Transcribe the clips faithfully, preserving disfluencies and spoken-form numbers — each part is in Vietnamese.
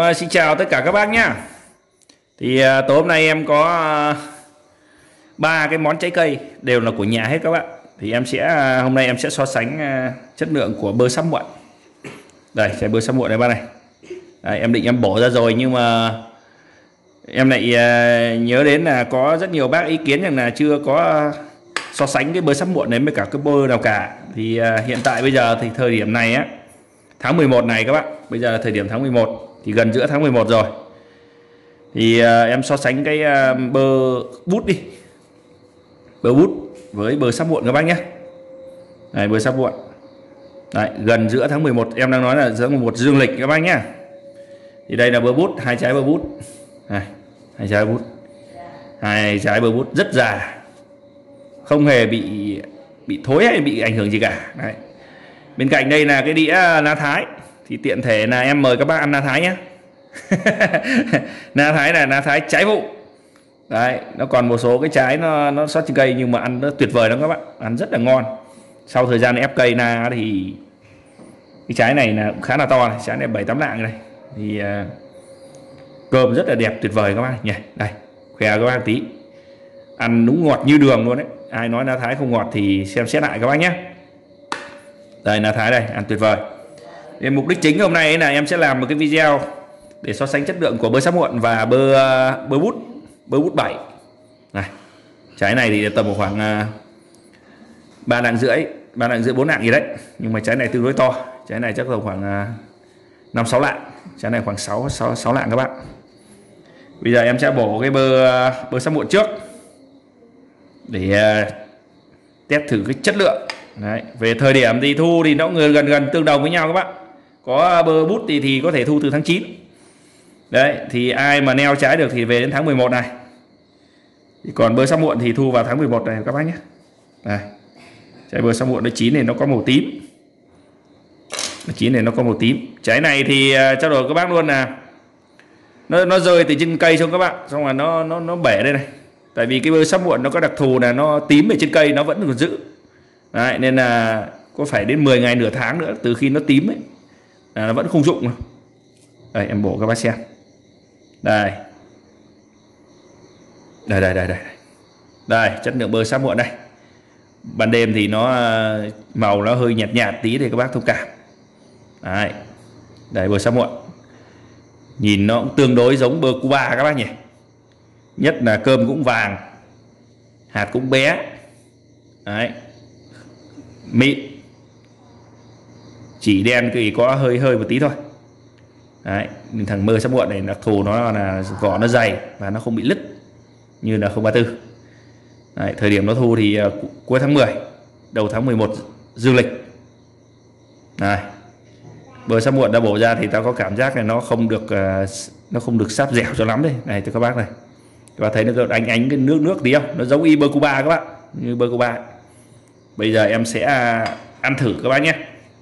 uh, xin chào tất cả các bác nhá. Thì uh, tối hôm nay em có ba uh, cái món trái cây đều là của nhà hết các bạn. Thì em sẽ uh, hôm nay em sẽ so sánh uh, chất lượng của bơ sắp muộn. Đây, trái bơ sắp muộn này bác này. Đấy, em định em bổ ra rồi nhưng mà em lại uh, nhớ đến là có rất nhiều bác ý kiến rằng là chưa có so sánh cái bơ sắp muộn đấy với cả cái bơ nào cả. Thì uh, hiện tại bây giờ thì thời điểm này á, tháng mười một này các bạn, bây giờ là thời điểm tháng mười một thì gần giữa tháng mười một rồi. Thì uh, em so sánh cái uh, bơ bút đi, bơ bút với bơ sắp muộn các bác nhé. Này, bơ sắp muộn. Đấy, gần giữa tháng mười một, em đang nói là giữa mười một dương lịch các bác nhé. Thì đây là bơ bút, hai trái bơ bút. Này, hai trái bút. Hai trái bơ bút rất già. Không hề bị bị thối hay bị ảnh hưởng gì cả. Đấy. Bên cạnh đây là cái đĩa lá thái. Thì tiện thể là em mời các bác ăn lá thái nhé. lá thái là lá thái trái vụ. Đấy, nó còn một số cái trái nó nó sót trên cây nhưng mà ăn nó tuyệt vời lắm các bạn, ăn rất là ngon. Sau thời gian ép cây na thì cái trái này là cũng khá là to này, trái này bảy tám lạng này. Thì uh, cơm rất là đẹp tuyệt vời các bác nhỉ. Đây, khoe các bác tí. Ăn đúng ngọt như đường luôn đấy. Ai nói lá thái không ngọt thì xem xét lại các bác nhé. Đây lá thái đây, ăn tuyệt vời. Thì mục đích chính hôm nay là em sẽ làm một cái video để so sánh chất lượng của bơ sắp muộn và bơ uh, bơ bút, bơ bút bảy. Này, trái này thì tầm khoảng uh, ba lạng rưỡi, ba lạng rưỡi bốn lạng gì đấy. Nhưng mà trái này tương đối to, trái này chắc là khoảng uh, năm sáu lạng, trái này khoảng sáu sáu sáu lạng các bạn. Bây giờ em sẽ bổ cái bơ uh, bơ sắp muộn trước để uh, test thử cái chất lượng. Đấy, về thời điểm thì thu thì nó gần gần gần tương đồng với nhau các bạn. Có bơ bút thì thì có thể thu từ tháng chín. Đấy, thì ai mà neo trái được thì về đến tháng mười một này. Thì còn bơ sắp muộn thì thu vào tháng mười một này các bác nhé. Đây. Trái bơ sắp muộn nó chín này nó có màu tím. Nó chín này nó có màu tím. Trái này thì uh, trao đổi các bác luôn là nó nó rơi từ trên cây xuống các bạn, xong rồi nó nó nó bể đây này. Tại vì cái bơ sắp muộn nó có đặc thù là nó tím ở trên cây nó vẫn còn giữ. Đấy, nên là có phải đến mười ngày nửa tháng nữa từ khi nó tím ấy là nó vẫn không rụng đâu. Đây em bổ các bác xem. Đây. Đây đây đây đây. Đây, chất lượng bơ sắp muộn đây. Ban đêm thì nó màu nó hơi nhạt nhạt tí thì các bác thông cảm. Đấy. Đây bơ sắp muộn. Nhìn nó cũng tương đối giống bơ Cuba các bác nhỉ. Nhất là cơm cũng vàng, hạt cũng bé. Đấy. Mịn. Chỉ đen thì có hơi hơi một tí thôi. Đấy, thằng bơ sắp muộn này đặc thù nó là vỏ nó dày và nó không bị lứt như là không ba tư. Đấy, thời điểm nó thu thì uh, cuối tháng mười, đầu tháng mười một dương lịch. Này, bơ sắp muộn đã bổ ra thì ta có cảm giác là nó không được uh, nó không được sáp dẻo cho lắm đây. Này cho các bác này, các bác thấy nó ánh ánh cái nước nước tí không? Nó giống y bơ Cuba các bạn, như bơ Cuba. Bây giờ em sẽ uh, ăn thử các bác nhé.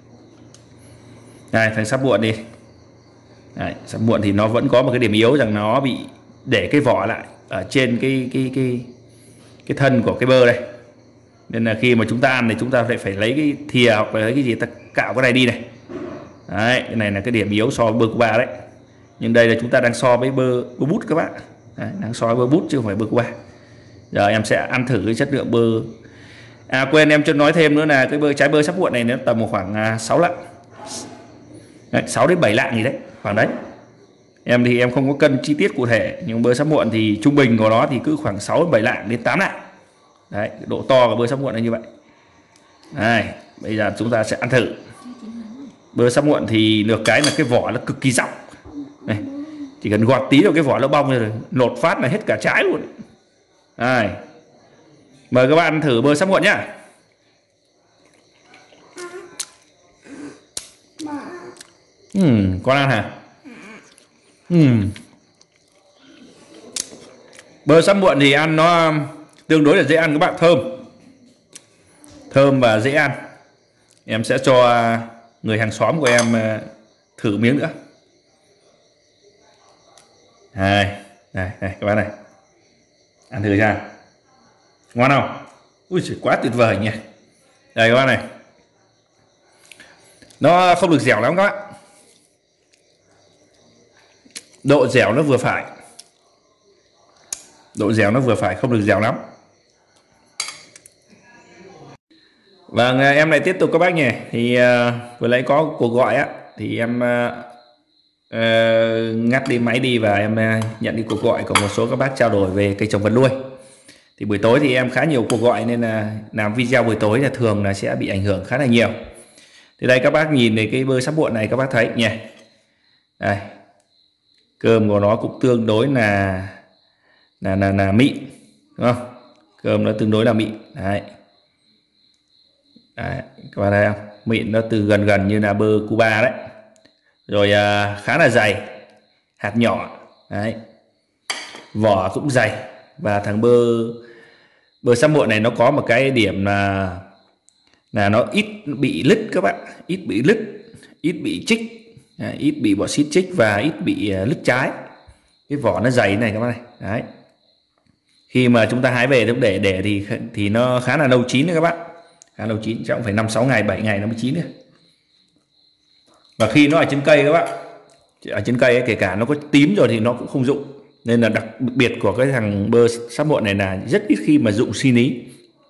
Này, thằng sắp muộn đi. Đấy, sắp muộn thì nó vẫn có một cái điểm yếu rằng nó bị để cái vỏ lại ở trên cái cái cái cái thân của cái bơ đây, nên là khi mà chúng ta ăn thì chúng ta phải phải lấy cái thìa hoặc là lấy cái gì ta cạo cái này đi này. Đấy, cái này là cái điểm yếu so với bơ Cuba đấy. Nhưng đây là chúng ta đang so với bơ bơ bút các bạn. Đấy, đang so với bơ bút chứ không phải bơ Cuba. Giờ em sẽ ăn thử cái chất lượng bơ. À quên em chưa nói thêm nữa là cái bơ trái bơ sắp muộn này nó tầm khoảng sáu lạng. Đấy, sáu đến bảy lạng gì đấy, khoảng đấy. Em thì em không có cân chi tiết cụ thể, nhưng bơ sắp muộn thì trung bình của nó thì cứ khoảng sáu đến bảy lạng đến tám lạng. Đấy, độ to của bơ sắp muộn là như vậy. Đây, bây giờ chúng ta sẽ ăn thử. Bơ sắp muộn thì được cái là cái vỏ nó cực kỳ rộng. Này, chỉ cần gọt tí vào cái vỏ nó bong rồi, lột phát là hết cả trái luôn. Đây. Mời các bạn ăn thử bơ sắp muộn nhá. Ừm, con ăn hả? Ừm. Bơ sắp muộn thì ăn nó tương đối là dễ ăn các bạn, thơm. Thơm và dễ ăn. Em sẽ cho người hàng xóm của em thử miếng nữa. Đây, đây, đây các bạn này. Ăn thử ra. Ngon không? Ui giời, quá tuyệt vời nhỉ. Đây các bạn này. Nó không được dẻo lắm các bạn. độ dẻo nó vừa phải, độ dẻo nó vừa phải, không được dẻo lắm. Vâng, em lại tiếp tục các bác nhỉ. Thì uh, vừa nãy có cuộc gọi á, thì em uh, uh, ngắt đi máy đi và em uh, nhận đi cuộc gọi của một số các bác trao đổi về cây trồng vật nuôi. Thì buổi tối thì em khá nhiều cuộc gọi nên là làm video buổi tối là thường là sẽ bị ảnh hưởng khá là nhiều. Thì đây các bác nhìn thấy cái bơ sắp muộn này các bác thấy nhỉ. Đây, cơm của nó cũng tương đối là là là, là mịn, đúng không? Cơm nó tương đối là mịn. Đấy. Đấy, các bạn thấy không? Mịn nó từ gần gần như là bơ Cuba đấy. Rồi à, khá là dày, hạt nhỏ. Đấy. Vỏ cũng dày. Và thằng bơ bơ sắp muộn này nó có một cái điểm là là nó ít bị lứt các bạn, ít bị lứt, ít bị chích, đấy, ít bị bọ xít chích và ít bị uh, lứt trái. Cái vỏ nó dày này các bạn này. Đấy. Khi mà chúng ta hái về chúng để để thì thì nó khá là lâu chín đấy các bạn. Khá lâu chín, chắc cũng phải năm sáu ngày, bảy ngày nó mới chín được. Và khi nó ở trên cây các bạn, ở trên cây ấy, kể cả nó có tím rồi thì nó cũng không rụng. Nên là đặc biệt của cái thằng bơ sắp muộn này là rất ít khi mà rụng xin ý.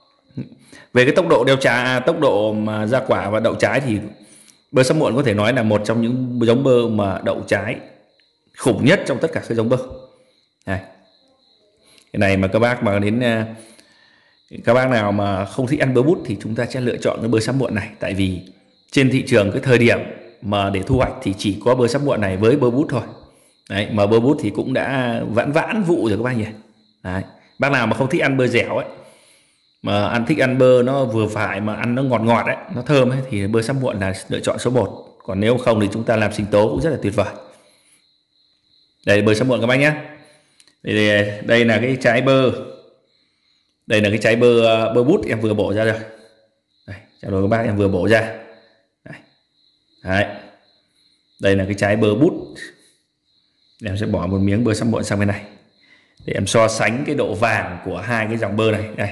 Về cái tốc độ đeo trái, tốc độ mà ra quả và đậu trái thì bơ sắp muộn có thể nói là một trong những giống bơ mà đậu trái khủng nhất trong tất cả các giống bơ. Này. Cái này mà các bác mà đến các bác nào mà không thích ăn bơ bút thì chúng ta sẽ lựa chọn cái bơ sắp muộn này. Tại vì trên thị trường cái thời điểm mà để thu hoạch thì chỉ có bơ sắp muộn này với bơ bút thôi. Đấy, mà bơ bút thì cũng đã vãn vãn vụ rồi các bác nhỉ. Đấy. Bác nào mà không thích ăn bơ dẻo ấy, mà ăn thích ăn bơ nó vừa phải mà ăn nó ngọt ngọt ấy, nó thơm ấy, thì bơ sắp muộn là lựa chọn số một. Còn nếu không thì chúng ta làm sinh tố cũng rất là tuyệt vời. Đây bơ sắp muộn các bác nhé. Đây, đây là cái trái bơ. Đây là cái trái bơ bơ bút em vừa bổ ra rồi. Đây, chào đôi các bác, em vừa bổ ra. Đây. Đấy. Đây là cái trái bơ bút. Em sẽ bỏ một miếng bơ sắp muộn sang bên này để em so sánh cái độ vàng của hai cái dòng bơ này. Đây.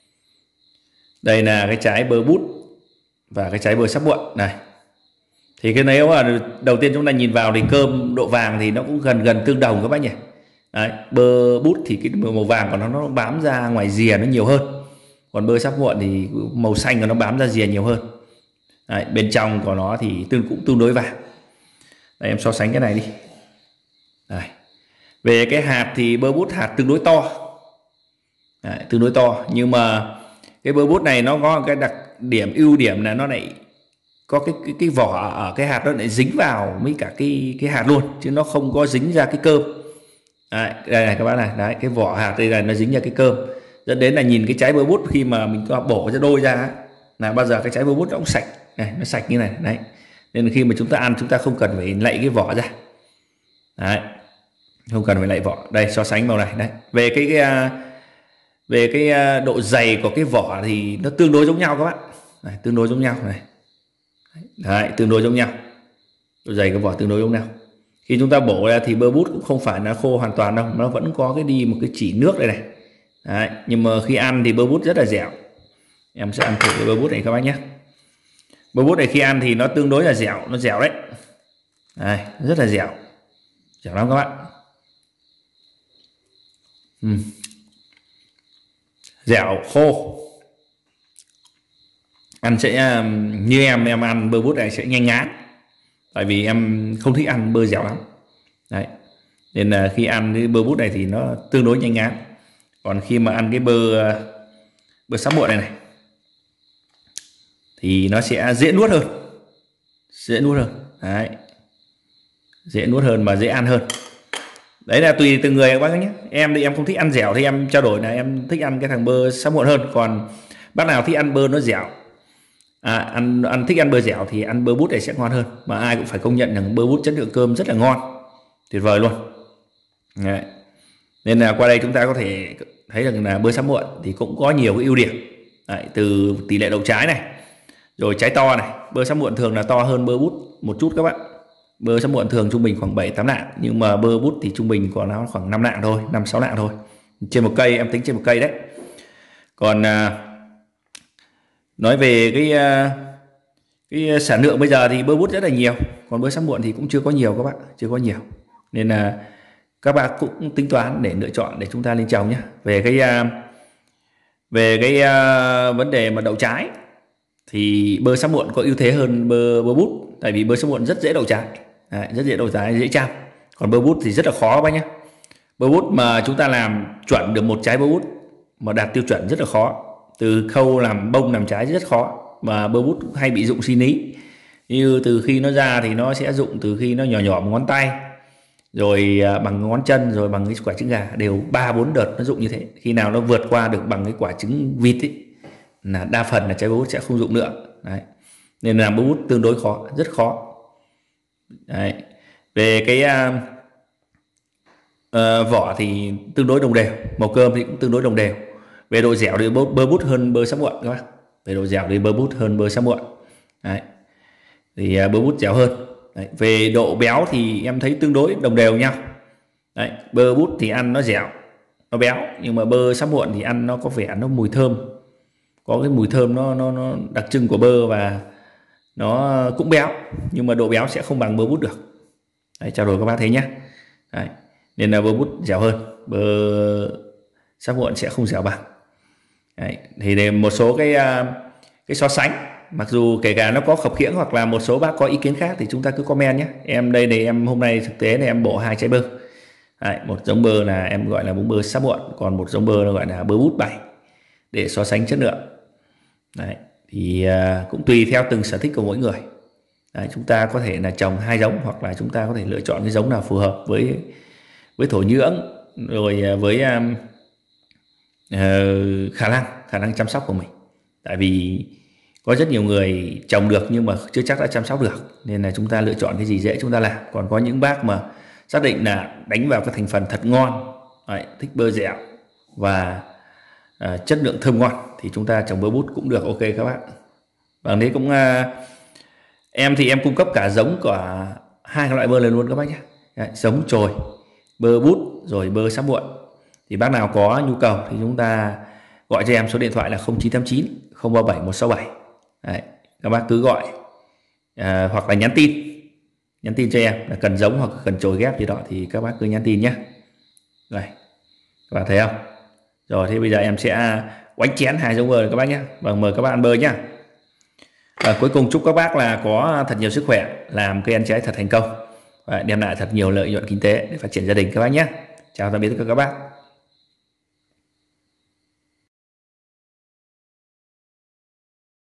Đây là cái trái bơ bút và cái trái bơ sắp muộn này. Thì cái nếu mà đầu tiên chúng ta nhìn vào thì cơm độ vàng thì nó cũng gần gần tương đồng các bác nhỉ. Đấy, bơ bút thì cái màu vàng của nó nó bám ra ngoài rìa nó nhiều hơn. Còn bơ sắp muộn thì màu xanh của nó bám ra rìa nhiều hơn. Đấy, bên trong của nó thì tương cũng tương đối vàng. Đây, em so sánh cái này đi. Đây. Về cái hạt thì bơ bút hạt tương đối to. Đấy, tương đối to. Nhưng mà cái bơ bút này nó có cái đặc điểm ưu điểm là nó lại có cái, cái cái vỏ ở cái hạt nó lại dính vào với cả cái cái hạt luôn, chứ nó không có dính ra cái cơm. Đấy, đây này các bạn này, đấy cái vỏ hạt đây là nó dính ra cái cơm, dẫn đến là nhìn cái trái bơ bút khi mà mình bổ ra đôi ra là bao giờ cái trái bơ bút nó cũng sạch này, nó sạch như này đấy. Nên khi mà chúng ta ăn chúng ta không cần phải lạy cái vỏ ra. Đấy, không cần phải lạy vỏ. Đây so sánh màu này đấy. Về cái, cái về cái độ dày của cái vỏ thì nó tương đối giống nhau các bạn. Đấy, tương đối giống nhau này. Đấy, tương đối giống nhau. Độ dày cái vỏ tương đối giống nhau. Khi chúng ta bổ ra thì bơ bút cũng không phải là khô hoàn toàn đâu, nó vẫn có cái đi một cái chỉ nước đây này. Đấy, nhưng mà khi ăn thì bơ bút rất là dẻo. Em sẽ ăn thử cái bơ bút này các bác nhé. Bơ bút này khi ăn thì nó tương đối là dẻo, nó dẻo đấy. Đây, rất là dẻo. Dẻo lắm các bạn. Uhm. Dẻo khô. Ăn sẽ như em em ăn bơ bút này sẽ nhanh ngán. Tại vì em không thích ăn bơ dẻo lắm. Đấy. Nên là khi ăn cái bơ bút này thì nó tương đối nhanh ngán. Còn khi mà ăn cái bơ bơ sắp muộn này này thì nó sẽ dễ nuốt hơn. Dễ nuốt hơn. Đấy. Dễ nuốt hơn mà dễ ăn hơn. Đấy là tùy từng người các bác nhé. Em thì em không thích ăn dẻo thì em trao đổi là em thích ăn cái thằng bơ sắp muộn hơn. Còn bác nào thích ăn bơ nó dẻo, à, ăn ăn thích ăn bơ dẻo thì ăn bơ bút này sẽ ngon hơn. Mà ai cũng phải công nhận rằng bơ bút chất lượng cơm rất là ngon, tuyệt vời luôn. Đấy. Nên là qua đây chúng ta có thể thấy rằng là bơ sắp muộn thì cũng có nhiều cái ưu điểm. Đấy, từ tỷ lệ đậu trái này, rồi trái to này. Bơ sắp muộn thường là to hơn bơ bút một chút các bạn. Bơ sắp muộn thường trung bình khoảng bảy tám lạng, nhưng mà bơ bút thì trung bình của nó khoảng năm lạng thôi, năm sáu lạng thôi. Trên một cây, em tính trên một cây đấy. Còn à, nói về cái cái sản lượng bây giờ thì bơ bút rất là nhiều, còn bơ sắp muộn thì cũng chưa có nhiều các bạn, chưa có nhiều. Nên là các bác cũng tính toán để lựa chọn để chúng ta lên trồng nhé. Về cái về cái vấn đề mà đậu trái thì bơ sáp muộn có ưu thế hơn bơ bơ bút, tại vì bơ sáp muộn rất dễ đậu trái. Đấy, rất dễ đậu trái, dễ chăm. Còn bơ bút thì rất là khó các bác nhé. Bơ bút mà chúng ta làm chuẩn được một trái bơ bút mà đạt tiêu chuẩn rất là khó, từ khâu làm bông làm trái rất khó, mà bơ bút hay bị rụng xin ý. Như từ khi nó ra thì nó sẽ rụng từ khi nó nhỏ nhỏ bằng ngón tay, rồi bằng ngón chân, rồi bằng cái quả trứng gà, đều ba bốn đợt nó rụng như thế. Khi nào nó vượt qua được bằng cái quả trứng vịt ấy, là đa phần là trái bơ bút sẽ không rụng nữa. Đấy. Nên làm bơ bút tương đối khó, rất khó. Đấy. Về cái uh, uh, vỏ thì tương đối đồng đều, màu cơm thì cũng tương đối đồng đều. Về độ dẻo thì bơ, bơ bút hơn bơ sáp muộn các bác. Về độ dẻo thì bơ bút hơn bơ sáp muộn. Đấy. Thì uh, bơ bút dẻo hơn. Đấy. Về độ béo thì em thấy tương đối đồng đều nhau. Đấy. Bơ bút thì ăn nó dẻo, nó béo, nhưng mà bơ sáp muộn thì ăn nó có vẻ nó mùi thơm, có cái mùi thơm nó, nó, nó đặc trưng của bơ, và nó cũng béo, nhưng mà độ béo sẽ không bằng bơ bút được. Đấy, trao đổi các bác thấy nhé. Đấy. Nên là bơ bút dẻo hơn, bơ sáp muộn sẽ không dẻo bằng. Đấy. Thì để một số cái cái so sánh, mặc dù kể cả nó có khập khiễng hoặc là một số bác có ý kiến khác thì chúng ta cứ comment nhé. Em đây này, em hôm nay thực tế này em bổ hai trái bơ. Đấy, một giống bơ là em gọi là bơ sáp muộn, còn một giống bơ nó gọi là bơ bút bảy, để so sánh chất lượng. Đấy, thì uh, cũng tùy theo từng sở thích của mỗi người. Đấy, chúng ta có thể là trồng hai giống, hoặc là chúng ta có thể lựa chọn cái giống nào phù hợp với với thổ nhưỡng, rồi với um, uh, khả năng khả năng chăm sóc của mình. Tại vì có rất nhiều người trồng được nhưng mà chưa chắc đã chăm sóc được, nên là chúng ta lựa chọn cái gì dễ chúng ta làm. Còn có những bác mà xác định là đánh vào cái thành phần thật ngon, đấy, thích bơ dẻo và uh, chất lượng thơm ngon, thì chúng ta trồng bơ bút cũng được, ok các bác. Và đấy cũng uh, em thì em cung cấp cả giống của hai loại bơ này luôn các bác nhé. Đấy, giống chồi, bơ bút rồi bơ sáp muộn. Thì bác nào có nhu cầu thì chúng ta gọi cho em số điện thoại là không chín tám chín không ba bảy một sáu bảy. Đấy, các bác cứ gọi uh, hoặc là nhắn tin nhắn tin cho em là cần giống hoặc cần chồi ghép gì đó, thì các bác cứ nhắn tin nhé. Rồi, các bạn thấy không? Rồi, thì bây giờ em sẽ quánh chén hai giống bơ này các bác nhé. Và mời các bác ăn bơ nhé. Và cuối cùng chúc các bác là có thật nhiều sức khỏe, làm cây ăn trái thật thành công và đem lại thật nhiều lợi nhuận kinh tế để phát triển gia đình các bác nhé. Chào tạm biệt tất cả các bác.